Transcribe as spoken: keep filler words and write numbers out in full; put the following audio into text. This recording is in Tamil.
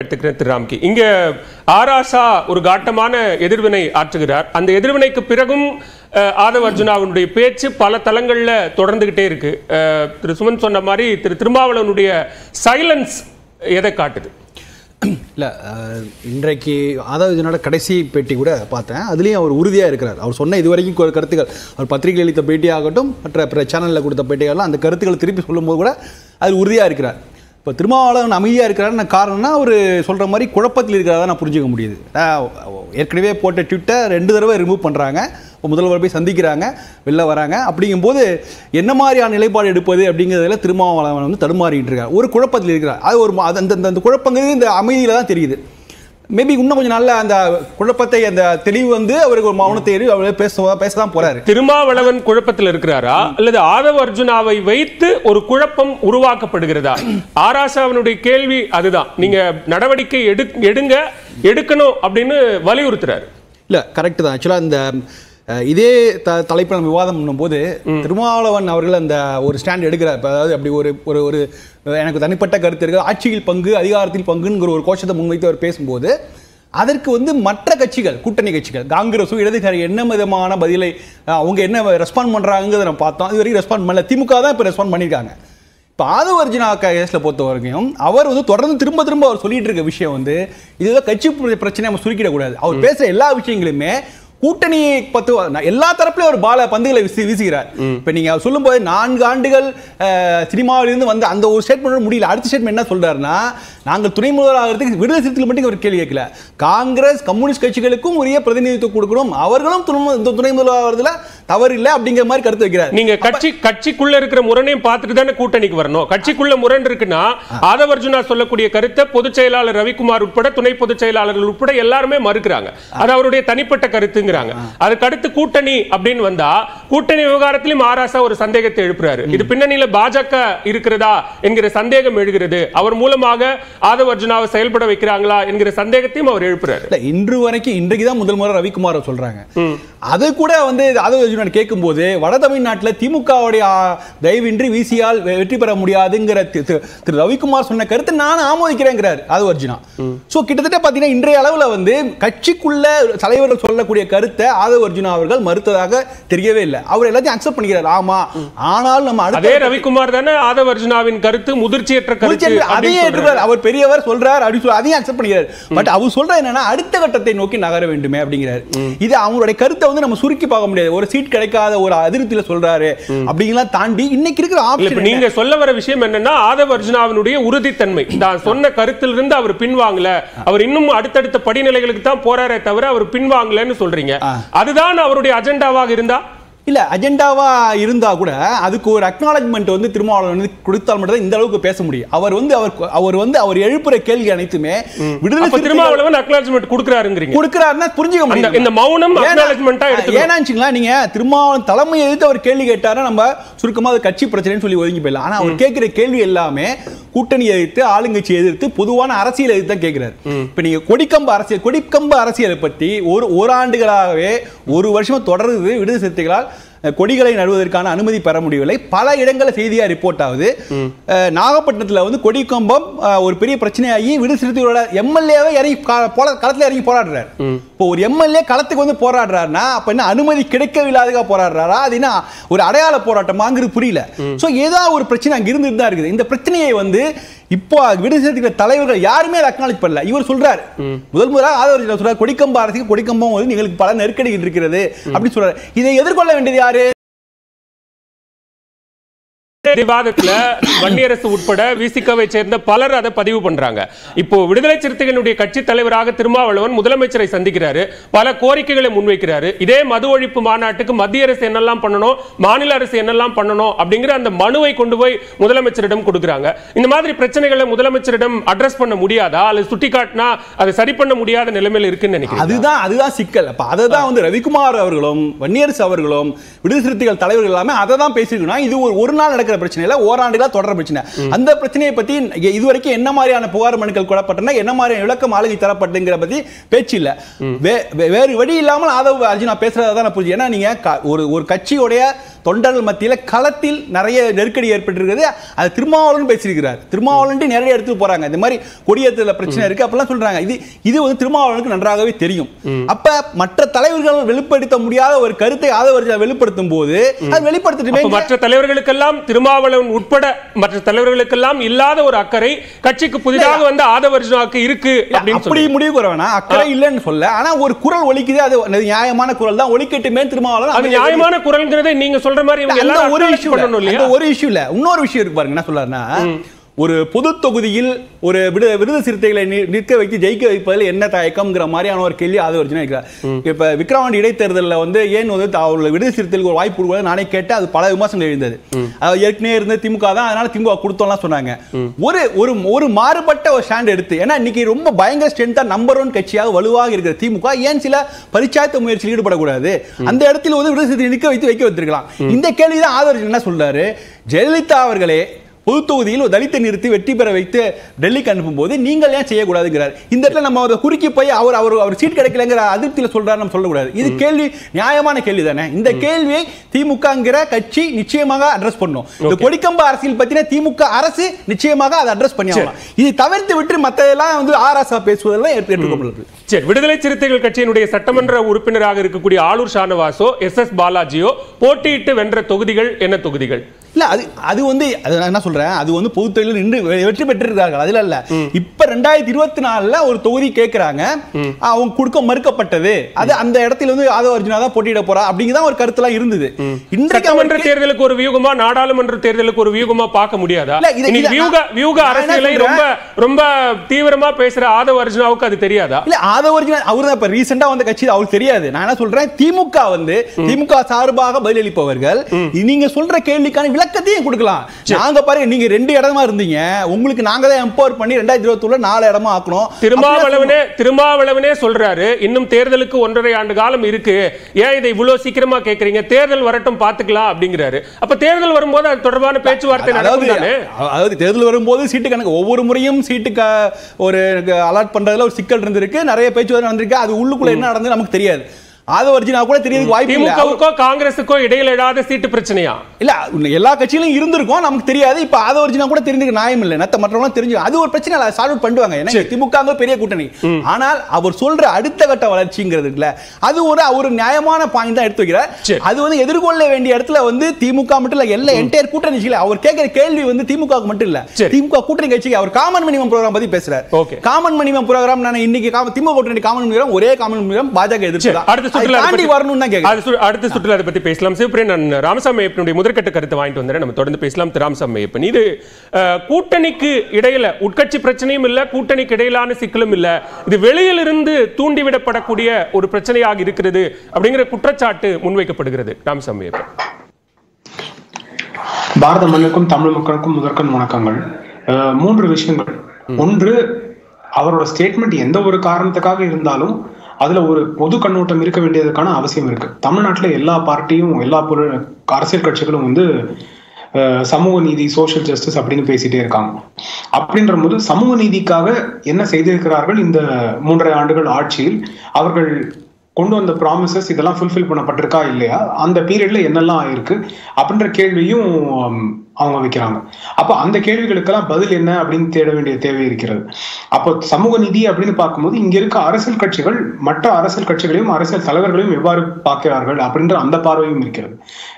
எடுத்துக்கிறேன் திரு ராம்கி. இங்க ஆராசா ஒரு காட்டமான எதிர்வினை ஆற்றுகிறார். அந்த எதிர்வினைக்கு பிறகும் ஆதவ் அர்ஜுனாவுடைய பேச்சு பல தளங்கள்ல தொடர்ந்துகிட்டே இருக்கு. திரு சுமன் சொன்ன மாதிரி திரு திருமாவளவனுடைய சைலன்ஸ் எதை காட்டுது? இல்லை, இன்றைக்கு ஆதவ் அர்ஜுனோட கடைசி பேட்டி கூட பார்த்தேன். அதுலேயும் அவர் உறுதியாக இருக்கிறார். அவர் சொன்ன இது வரைக்கும் கருத்துக்கள், அவர் பத்திரிகை அளித்த பேட்டியாகட்டும் மற்ற பிற சேனலில் கொடுத்த பேட்டியாகலாம், அந்த கருத்துக்களை திருப்பி சொல்லும்போது கூட அது உறுதியாக இருக்கிறார். இப்போ திருமாவளவன் அமைதியாக இருக்கிறாருன்னு காரணம்னா அவர் சொல்கிற மாதிரி குழப்பத்தில் இருக்கிறதா நான் புரிஞ்சுக்க முடியுது. ஏற்கனவே போட்ட ட்விட்டர் ரெண்டு தடவை ரிமூவ் பண்ணுறாங்க, இப்போ முதல்வர் போய் சந்திக்கிறாங்க, வெளில வராங்க. அப்படிங்கும்போது என்ன மாதிரியான நிலைப்பாடு எடுப்பது அப்படிங்கிறதுல திருமாவளவன் வந்து தடுமாறிட்டு இருக்கார், ஒரு குழப்பத்தில் இருக்கிறார். அது ஒரு அந்த அந்த குழப்பங்கிறது இந்த அமைதியில் தான் தெரியுது. மேபி இன்னும் கொஞ்சம் நல்ல அந்த குழப்பத்தை, அந்த தெளிவு வந்து அவருக்கு ஒரு மௌனத்தை அவர் பேச பேசதான் போறாரு. திருமாவளவன் குழப்பத்தில் இருக்கிறாரா அல்லது ஆதவ் அர்ஜுனாவை வைத்து ஒரு குழப்பம் உருவாக்கப்படுகிறதா? ஆராசாவினுடைய கேள்வி அதுதான். நீங்க நடவடிக்கை எடுங்க எடுக்கணும் அப்படின்னு வலியுறுத்துறாரு. இல்ல, கரெக்ட் தான். ஆக்சுவலா இந்த இதே த தலைப்பில் நம்ம விவாதம் பண்ணும்போது திருமாவளவன் அவர்கள் அந்த ஒரு ஸ்டாண்ட் எடுக்கிறார். அதாவது அப்படி ஒரு ஒரு ஒரு எனக்கு தனிப்பட்ட கருத்து இருக்குது, ஆட்சியில் பங்கு அதிகாரத்தில் பங்குங்கிற ஒரு கோஷத்தை முன்வைத்து அவர் பேசும்போது அதற்கு வந்து மற்ற கட்சிகள், கூட்டணி கட்சிகள், காங்கிரஸும் இடதுசாரி என்ன விதமான பதிலை அவங்க என்ன ரெஸ்பாண்ட் பண்ணுறாங்கிறத நம்ம பார்த்தோம். இது வரைக்கும் ரெஸ்பாண்ட் பண்ணல. திமுக தான் இப்போ ரெஸ்பாண்ட் பண்ணியிருக்காங்க. இப்போ ஆதவ் அர்ஜுனா கேஸில் பொறுத்த வரைக்கும் அவர் வந்து தொடர்ந்து திரும்ப திரும்ப அவர் சொல்லிட்டு இருக்க விஷயம் வந்து இதுதான் கட்சி பிரச்சனை நம்ம சுருக்கிடக்கூடாது. அவர் பேசுகிற எல்லா விஷயங்களுமே கூட்டணியை பத்து எல்லா தரப்புலையும் ஒரு பால பந்துகளை வீசி வீசுகிறார். இப்போ நீங்கள் சொல்லும்போது நான்கு ஆண்டுகள் சினிமாவிலிருந்து வந்து அந்த ஒரு ஸ்டேட்மெண்ட் முடியல. அடுத்த ஸ்டேட்மெண்ட் என்ன சொல்றாருன்னா, நாங்கள் துணை முதல்வர் ஆகிறதுக்கு விடுதலை சிறுத்தைகள் மட்டும் ஒரு கேள்வி கேட்கல, காங்கிரஸ் கம்யூனிஸ்ட் கட்சிகளுக்கும் உரிய பிரதிநிதித்துவம் கொடுக்கணும், அவர்களும் துணை முதல்வர் ஆகிறதுல தவறு இல்லை அப்படிங்கிற மாதிரி கருத்து வைக்கிறார். நீங்க கட்சி கட்சிக்குள்ள இருக்கிற முரணையும் பார்த்துட்டு தானே கூட்டணிக்கு வரணும். கட்சிக்குள்ள முரண் இருக்குன்னா ஆதவ் அர்ஜுனா சொல்லக்கூடிய கருத்தை பொதுச் செயலாளர் ரவிக்குமார் உட்பட துணை பொதுச் செயலாளர்கள் உட்பட எல்லாருமே மறுக்கிறாங்க. அது அவருடைய தனிப்பட்ட கருத்து. அதுக்கு அடுத்து கூட்டணி அப்படின்னு வந்தா கூட்டணி விவகாரத்திலும் ஆராசா ஒரு சந்தேகத்தை எழுப்புறாரு. இது பின்னணியில பாஜக இருக்கிறதா என்கிற சந்தேகம் எழுகிறது. அவர் மூலமாக ஆதவ் அர்ஜுனாவை செயல்பட வைக்கிறாங்களா என்கிற சந்தேகத்தையும் அவர் எழுப்புறாரு. இன்று வரைக்கும் இன்றைக்கு தான் முதல் முறை ரவிக்குமார் சொல்றாங்க. அது கூட வந்து ஆதவ் அர்ஜுனா கேட்கும்போது வட தமிழ்நாட்டில் திமுகவுடைய தயவின்றி விசியால் வெற்றி பெற முடியாதுங்கிற திரு ரவிக்குமார் சொன்ன கருத்து நான் ஆமோதிக்கிறேங்கிறார் ஆதவ் அர்ஜுனா. சோ கிட்டத்தட்ட பாத்தீங்கன்னா இன்றைய அளவில் வந்து கட்சிக்குள்ள தலைவர்கள் சொல்லக்கூடிய கருத்தை ஆதவ் அர்ஜுனா அவர்கள் மறுத்ததாக தெரியவே இல்லை. அவர் எல்லாத்தையும் அக்செப்ட் பண்ணிக்கிறார். ஆமா, ஆனால் நம்ம அதே ரவிக்குமார் தானே ஆதவ் அர்ஜுனாவின் கருத்து முதிர்ச்சியற்ற கருத்து, அதையே ஏற்றுக்கிறார். அவர் பெரியவர் சொல்றார் அப்படி சொல்லி அதையும் அக்செப்ட் பண்ணிக்கிறார். பட் அவர் சொல்ற என்னன்னா அடுத்த கட்டத்தை நோக்கி நகர வேண்டுமே அப்படிங்கிறார். இது அவங்களுடைய கருத்தை வந்து நம்ம சுருக்கி பார்க்க முடியாது. ஒரு சீட் கிடைக்காத ஒரு அதிருப்தியில சொல்றாரு அப்படிங்கலாம் தாண்டி இன்னைக்கு இருக்கிற ஆப்ஷன். நீங்க சொல்ல வர விஷயம் என்னன்னா ஆதவ் அர்ஜுனாவினுடைய உறுதித்தன்மை, தான் சொன்ன கருத்திலிருந்து அவர் பின்வாங்கல, அவர் இன்னும் அடுத்தடுத்த படிநிலைகளுக்கு தான் போறாரே தவிர அவர் பின்வாங்கலன்னு சொல்றீங்க. அதுதான் அவருடைய அஜெண்டாவாக இருந்தா இல்ல, அஜெண்டாவா இருந்தா கூட அதுக்கு ஒரு அக்னாலஜ்மெண்ட் வந்து திருமாவளவன் கொடுத்தால் மட்டும் இந்த அளவுக்கு பேச முடியும். அவர் வந்து அவர் அவர் வந்து அவர் எழுப்புற கேள்வி அனைத்துமே விடுதலை திருமாவளவன் அக்னாலஜ்மெண்ட் கொடுக்கறாருங்கறீங்க. கொடுக்கறாருன்னா புரிஞ்சுக்க முடியும். இந்த மௌனம் அக்னாலஜ்மெண்டா எடுத்துக்கலாம். ஏனாச்சுங்களா, நீங்க திருமாவளவன் தலைமை எதிர்த்து அவர் கேள்வி கேட்டாரா நம்ம சுருக்கமா அது கட்சி பிரச்சனைன்னு சொல்லி ஒதுங்கி போயிடலாம். ஆனா அவர் கேட்கிற கேள்வி எல்லாமே கூட்டணி எதிர்த்து, ஆளுங்கட்சி எதிர்த்து, பொதுவான அரசியல் எதிர்த்து தான் கேட்கிறாரு. இப்ப நீங்க கொடிக்கம்பு அரசியல் கொடிக்கம்பு அரசியலை பற்றி ஒரு ஓராண்டுகளாகவே ஒரு வருஷம் தொடர்ந்து விடுதலை சிறுத்தைகளால் கொடிகளை நடுவதற்கான அனுமதி பெற முடியவில்லை. பல இடங்களில் செய்தியா ரிப்போர்ட் ஆகுது. நாகப்பட்டினத்தில் வந்து கொடிக்கம்பம் ஒரு பெரிய பிரச்சனையாகி விடுதலை சிறுத்தைகளோட எம்எல்ஏவை இறங்கி களத்தில் இறங்கி போராடுறாரு. இப்போ ஒரு எம்எல்ஏ களத்துக்கு வந்து போராடுறாருன்னா அப்ப என்ன அனுமதி கிடைக்கவில்லாத போராடுறாரா? அது என்ன ஒரு அடையாள போராட்டமாங்கிறது புரியல. சோ ஏதாவது ஒரு பிரச்சனை அங்க இருந்து தான் இருக்குது. இந்த பிரச்சனையை வந்து இப்போ விடுதலை சிறுத்தைகள் தலைவர்கள் யாருமே அக்னாலஜ் பண்ணல. இவர் சொல்றாரு, முதல் முதலாக ஆதவ் அர்ஜுனா சொல்றாரு கொடிக்கம்பம் அரசுக்கு கொடிக்கம்பம் வந்து எங்களுக்கு பல நெருக்கடிகள் இருக்கிறது அப்படி சொல்றாரு. இதை எதிர்கொள்ள வேண்டியது யாரு? விவாதத்துல வன்னியரசு உட்பட விசிகாவை சேர்ந்த பலர் அதை பதிவு பண்றாங்க. இப்போ விடுதலை சிறுத்தைகளுடைய கட்சி தலைவராக திருமாவளவன் முதலமைச்சரை சந்திக்கிறாரு, பல கோரிக்கைகளை முன்வைக்கிறாரு. இதே மது ஒழிப்பு மாநாட்டுக்கு மத்திய அரசு என்னெல்லாம் பண்ணணும், மாநில அரசு என்னெல்லாம் பண்ணணும் அப்படிங்கிற அந்த மனுவை கொண்டு போய் முதலமைச்சரிடம் கொடுக்குறாங்க. இந்த மாதிரி பிரச்சனைகளை முதலமைச்சரிடம் அட்ரஸ் பண்ண முடியாதா அல்லது சுட்டிக்காட்டினா அதை சரி பண்ண முடியாத நிலைமையில் இருக்குன்னு நினைக்கிறேன். அதுதான் அதுதான் சிக்கல். அப்ப அதை தான் வந்து ரவிக்குமார் அவர்களும் வன்னியரசு அவர்களும் விடுதலை சிறுத்தைகள் தலைவர்கள் எல்லாமே அதை தான் பேசியிருக்கணும். இது ஒரு நாள் நடக்கிற பிரச்சனை இல்ல, ஓராண்டுகளா தொடர பிரச்சனை. அந்த பிரச்சனையை பத்தி இதுவரைக்கும் என்ன மாதிரியான புகார் மனுக்கள் கொள்ளப்பட்டன, என்ன மாதிரியான விளக்கம் ஆளுகை தரப்பட்டுங்கிற பத்தி பேச்சு இல்ல. வேறு வழி இல்லாமல் ஆதவ் அர்ஜுனா பேசுறதான் புரிஞ்சு. ஏன்னா நீங்க ஒரு ஒரு கட்சியுடைய தொண்டர்கள் மத்தியில களத்தில் நிறைய நெருக்கடி ஏற்பட்டிருக்கிறது. அது திருமாவளவன் பேசியிருக்கிறார். திருமாவளவன் நேரடியாக எடுத்து போறாங்க. இந்த மாதிரி கொடியேற்றல பிரச்சனை இருக்கு அப்படிலாம் சொல்றாங்க. இது இது வந்து திருமாவளவனுக்கு நன்றாகவே தெரியும். அப்ப மற்ற தலைவர்கள் வெளிப்படுத்த முடியாத ஒரு கருத்தை ஆதவ் அர்ஜுனா வெளிப்படுத்தும் போது அது வெளிப்படுத்திட்டு மற்ற தலைவர்களுக்கெல்லாம் திருமாவளவன் உட்பட மற்ற தலைவர்களுக்கெல்லாம் இல்லாத ஒரு அக்கறை கட்சிக்கு புதிதாக வந்து ஆதவ் அர்ஜுனாவுக்கு இருக்கு அப்படி முடிவு கூறவேனா, அக்கறை இல்லைன்னு சொல்ல. ஆனா ஒரு குரல் ஒலிக்குது, அது நியாயமான குரல் தான், ஒலிக்கட்டுமே. திருமாவளவன் அது நியாயமான குரல்ங்கிறதை நீங்க சொல்ற மாதிரி ஒரு இஷ்யூ ஒரு இஷ்யூ இல்ல. இன்னொரு விஷயம் இருக்கு பாருங்க. என்ன சொல்றாருன்னா, ஒரு பொது தொகுதியில் ஒரு விடுதலை சிறுத்தைகளை நிற்க வைத்து ஜெயிக்க வைப்பதில் என்ன தயக்கம்ங்கிற மாதிரியான ஒரு கேள்வி ஆதவ் அர்ஜுனா இருக்கிறார். இப்ப விக்கிரவாண்டி இடைத்தேர்தலில் வந்து ஏன் வந்து அவர்கள் விடுதலை சிறுத்தைகளுக்கு ஒரு வாய்ப்பு கொடுக்க நானே கேட்டு அது பல விமர்சனங்கள் எழுந்தது. ஏற்கனவே இருந்த திமுக தான், அதனால திமுக கொடுத்தோம்லாம் சொன்னாங்க. ஒரு ஒரு ஒரு மாறுபட்ட ஒரு ஸ்டாண்ட் எடுத்து, ஏன்னா இன்னைக்கு ரொம்ப பயங்கர ஸ்ட்ரென்த்தா நம்பர் ஒன் கட்சியாக வலுவாக இருக்கிற திமுக ஏன் சில பரிச்சாயத்த முயற்சியில் ஈடுபடக்கூடாது? அந்த இடத்துல வந்து விடுதலை சிறுத்தை நிற்க வைத்து வைக்க வச்சிருக்கலாம். இந்த கேள்விதான் ஆதவ் அர்ஜுனா என்ன சொல்றாரு. ஜெயலலிதா அவர்களே பொது தொகுதியில் ஒரு தலித்தை நிறுத்தி வெற்றி பெற வைத்து டெல்லிக்கு அனுப்பும் போது நீங்கள் ஏன் செய்யக்கூடாதுங்கிறார். இந்த இடத்துல நம்ம அதை குறுக்கி போய் அவர் அவர் அவர் சீட் கிடைக்கலங்கிற அதிருப்தியில் சொல்றாரு நம்ம சொல்லக்கூடாது. இது கேள்வி நியாயமான கேள்வி தானே. இந்த கேள்வியை திமுகங்கிற கட்சி நிச்சயமாக அட்ரஸ் பண்ணும். இந்த கொடிக்கம்ப அரசியல் பத்தின திமுக அரசு நிச்சயமாக அதை அட்ரஸ் பண்ணி ஆகலாம். இதை தவிர்த்து விட்டு மற்றதெல்லாம் வந்து ஆராசா பேசுவதெல்லாம் ஏற்றுக்கொள்ளப்படுது. சரி, விடுதலை சிறுத்தைகள் கட்சியினுடைய சட்டமன்ற உறுப்பினராக இருக்கக்கூடிய ஆளூர் ஷானவாசோ எஸ் எஸ் பாலாஜியோ போட்டியிட்டு வென்ற தொகுதிகள் என்ன தொகுதிகள்? இல்ல அது அது வந்து என்ன சொல்றேன், அது வந்து பொது தொகுதியில் நின்று வெற்றி பெற்றிருக்கார்கள். அதுல இல்ல. இப்ப ரெண்டாயிரத்தி இருபத்தி நாலுல ஒரு தொகுதி கேட்கிறாங்க, அவங்க கொடுக்க மறுக்கப்பட்டது. அது அந்த இடத்துல வந்து ஆதவ் அர்ஜுனா தான் போட்டியிட போறா அப்படிங்கதான் ஒரு கருத்து எல்லாம் இருந்தது. சட்டமன்ற தேர்தலுக்கு ஒரு வியூகமா, நாடாளுமன்ற தேர்தலுக்கு ஒரு வியூகமா பார்க்க முடியாதா? வியூக அரசியலை ரொம்ப ரொம்ப தீவிரமா பேசுற ஆதவ் அர்ஜுனாவுக்கு அது தெரியாதா? இல்ல, ஆதவ் அர்ஜுனா அவரு தான் இப்ப ரீசெண்டா வந்த கட்சி, அவருக்கு தெரியாது. நான் என்ன சொல்றேன், திமுக வந்து திமுக சார்பாக பதிலளிப்பவர்கள் நீங்க சொல்ற கேள்விக்கான விளக்கத்தையும் கொடுக்கலாம். நாங்க பாருங்க, நீங்க ரெண்டு இடமா இருந்தீங்க, உங்களுக்கு நாங்க தான் எம்பவர் பண்ணி ரெண்டாயிரத்தி இருபத்தி ஒண்ணுல நாலு இடமா ஆக்கணும். திருமாவளவனே திருமாவளவனே சொல்றாரு, இன்னும் தேர்தலுக்கு ஒன்றரை ஆண்டு காலம் இருக்கு, ஏன் இதை இவ்வளவு சீக்கிரமா கேக்குறீங்க, தேர்தல் வரட்டும் பாத்துக்கலாம் அப்படிங்கிறாரு. அப்ப தேர்தல் வரும்போது அது தொடர்பான பேச்சுவார்த்தை நடக்கும் தானே. அதாவது தேர்தல் வரும்போது சீட்டு கணக்கு ஒவ்வொரு முறையும் சீட்டுக்கு ஒரு அலாட் பண்றதுல ஒரு சிக்கல் இருந்திருக்கு, நிறைய பேச்சுவார்த்தை நடந்திருக்கு. அது உள்ளுக்குள்ள என்ன நடந்தது நமக்கு தெரியாது. ஆதவ் அர்ஜுனா கூட தெரியறதுக்கு வாய்ப்பு இல்ல. திமுகவுக்கோ காங்கிரஸுக்கோ இடையில இல்லாத சீட்டு பிரச்சனையா? இல்ல, எல்லா கட்சியிலும் இருந்திருக்கும், நமக்கு தெரியாது. இப்ப ஆதவ் அர்ஜுனா கூட தெரிஞ்சுக்க நியாயம் இல்ல, நத்த மற்றவங்க தெரிஞ்சு அது ஒரு பிரச்சனை இல்ல, சால்வ் அவுட் பண்ணுவாங்க. ஏன்னா திமுக பெரிய கூட்டணி. ஆனால் அவர் சொல்ற அடுத்த கட்ட வளர்ச்சிங்கிறது இல்ல, அது ஒரு ஒரு நியாயமான பாயிண்ட் தான் எடுத்து வைக்கிறார். அது வந்து எதிர்கொள்ள வேண்டிய இடத்துல வந்து திமுக மட்டும் இல்ல, எல்லா என்டையர் கூட்டணி இல்ல. அவர் கேட்கிற கேள்வி வந்து திமுக மட்டும் இல்ல, திமுக கூட்டணி கட்சிக்கு. அவர் காமன் மினிமம் ப்ரோகிராம் பத்தி பேசுறாரு. காமன் மினிமம் ப்ரோகிராம் நான் இன்னைக்கு திமுக கூட்டணி காமன் மினிமம் ஒரே காமன் மினிமம் பாஜக எதிர்ப்பு. அடுத்த சுற்றுலா வரணும். அடுத்த சுற்றுலா அதை பத்தி பேசலாம். சிவபிரியன், நான் ராமசாமி ஐயப்பனுடைய முதற்கட்ட கருத்தை வாங்கிட்டு வந்தேன். நம்ம தொடர்ந்து பேசலாம். ராமசாமி ஐயப்பன், இது கூட்டணிக்கு இடையில உட்கட்சி பிரச்சனையும் இல்ல, கூட்டணிக்கு இடையிலான சிக்கலும் இல்ல, இது வெளியிலிருந்து தூண்டிவிடப்படக்கூடிய ஒரு பிரச்சனையாக இருக்கிறது அப்படிங்கிற குற்றச்சாட்டு முன்வைக்கப்படுகிறது. ராமசாமி ஐயப்பன். பாரத மண்ணுக்கும் தமிழ் மக்களுக்கும் முதற்கண் வணக்கங்கள். மூன்று விஷயங்கள். ஒன்று, அவரோட ஸ்டேட்மெண்ட் எந்த ஒரு காரணத்துக்காக இருந்தாலும் அதுல ஒரு பொது கண்ணோட்டம் இருக்க வேண்டியதுக்கான அவசியம் இருக்கு. தமிழ்நாட்டுல எல்லா பார்ட்டியும் எல்லா அரசியல் கட்சிகளும் வந்து சமூக நீதி, சோசியல் ஜஸ்டிஸ் அப்படின்னு பேசிட்டே இருக்காங்க. அப்படின்ற போது சமூக நீதிக்காக என்ன செய்திருக்கிறார்கள் இந்த மூன்றரை ஆண்டுகள் ஆட்சியில்? அவர்கள் கொண்டு வந்த ப்ராமிசஸ் இதெல்லாம் ஃபுல்ஃபில் பண்ணப்பட்டிருக்கா இல்லையா, அந்த பீரியட்ல என்னெல்லாம் ஆயிருக்கு அப்படின்ற கேள்வியும் அவங்க வைக்கிறாங்க. அப்போ அந்த கேள்விகளுக்கெல்லாம் பதில் என்ன அப்படின்னு தேட வேண்டிய தேவை இருக்கிறது. அப்போ சமூக நீதி அப்படின்னு பார்க்கும்போது இங்க இருக்க அரசியல் கட்சிகள் மற்ற அரசியல் கட்சிகளையும் அரசியல் தலைவர்களையும் எவ்வாறு பார்க்கிறார்கள் அப்படின்ற அந்த பார்வையும் இருக்கிறது.